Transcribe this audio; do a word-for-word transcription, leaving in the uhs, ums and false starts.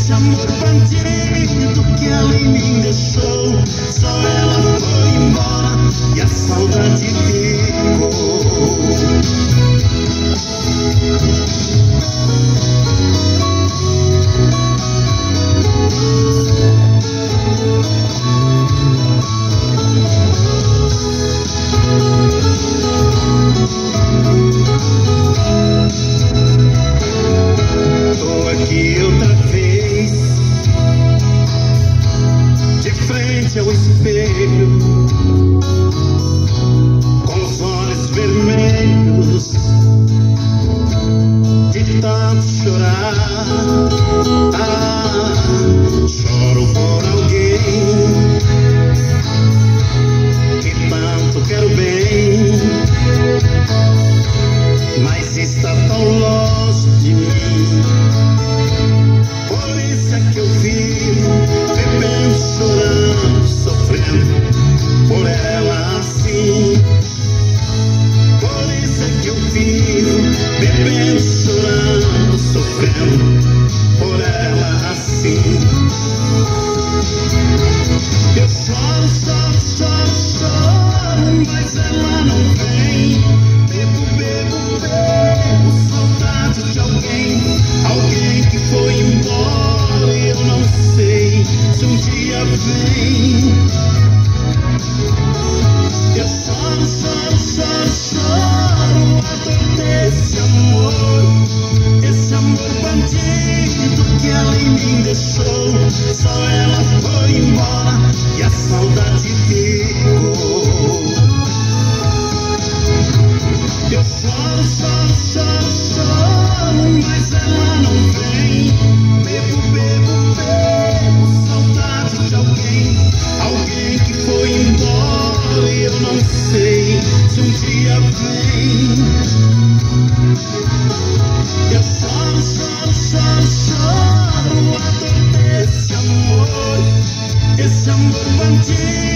esse amor bandido que ela em mim deixou. Só ela foi embora e a saudade ficou. Tô aqui outra vez, de frente ao espelho, com os olhos vermelhos, de tanto chorar. Ah, choro por alguém que tanto quero bem, mas está tão longe de mim. Por isso é que eu vivo bebendo, chorando, sofrendo por ela assim. Por isso é que eu vivo bebendo, chorando, sofrendo por ela assim. Eu choro, choro, choro, choro, mas ela não vem. Bebo, bebo, bebo, saudade de alguém, alguém que foi embora e eu não sei se um dia vem. Eu choro, choro, choro, choro, a dor desse amor, esse amor bandido que ela em mim deixou. Só ela foi embora e a saudade ficou. Eu choro, choro, choro, choro, mas ela não vem. Bebo, bebo, bebo, saudade de alguém, alguém que foi embora e eu não sei se um dia vem. Eu choro, choro, choro, choro, a dor desse amor, esse amor bandido